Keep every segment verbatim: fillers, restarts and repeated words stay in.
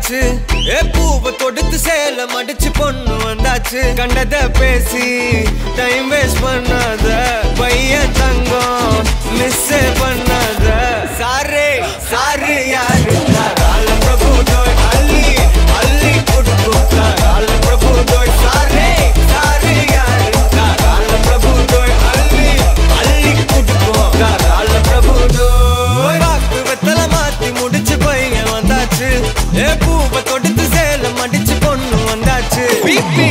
வந்தாச்சு ஏ பூவை தொடுத்து சேல மடிச்சு பொண்ணு வந்தாச்சு கண்டத பேசி டைம் வேஸ்ட் பண்ணாத பையன் தங்கம் மிஸ் பண்ணாத சாரே சாரு யாரு கால பிரபு டோய் அள்ளி அள்ளி குடுக்கு கால பிரபு டோய் சாரே சாரு யாரு கால பிரபு டோய் அள்ளி அள்ளி குடுக்கு கால பிரபு டோய் பாக்கு வெத்தல மாத்தி முடிச்சு பையன் வந்தாச்சு ஏ பூவை தொடுத்து சேல மடிச்சு பொண்ணு வந்தாச்சு பிபி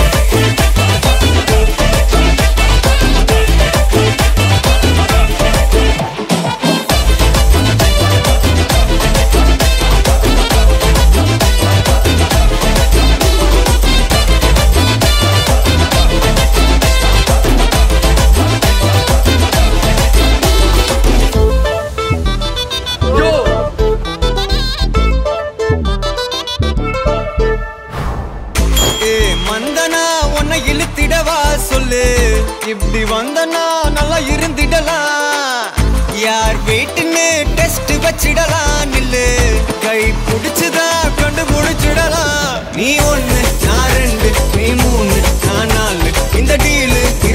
இப்படி வந்தனா நல்லா இருந்திடலாம் யார் வீட்டுன்னு டெஸ்ட் வச்சிடலாம் நில்லு கை பிடிச்சுதா கண்டு முடிச்சிடலாம் நீ ஒண்ணு நான் ரெண்டு நீ மூணு நான் நாலு இந்த டீலு